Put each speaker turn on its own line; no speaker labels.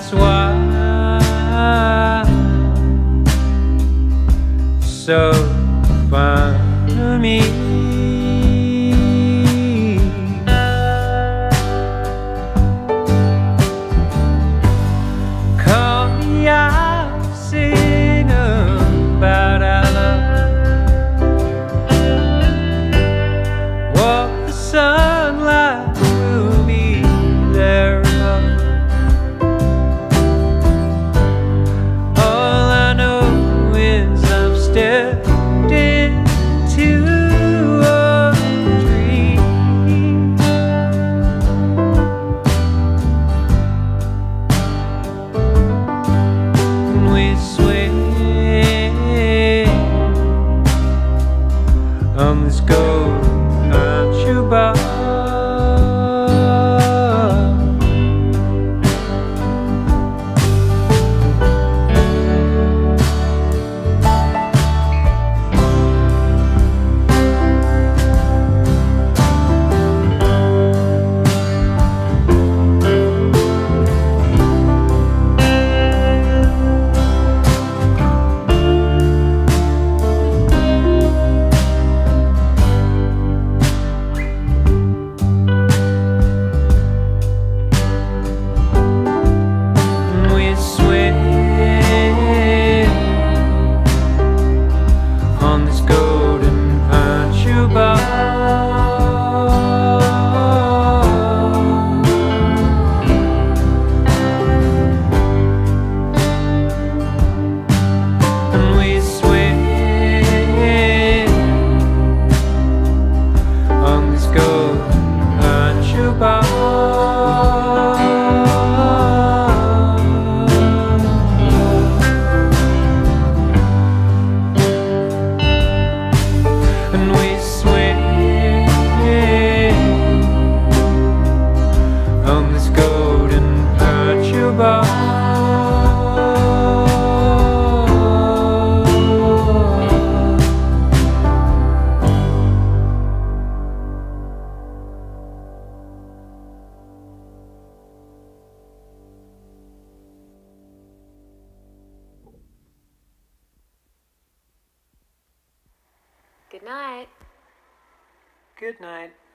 That's why so fine to me. Call me out, sing about our love. Walk the sunlight, will be there above. All I know is I've stepped into a dream. And we sway on this golden shoebox. On this golden punch bar. And we sway on this golden punch bar. And we sway on this golden virtue bar.
Good night.
Good night.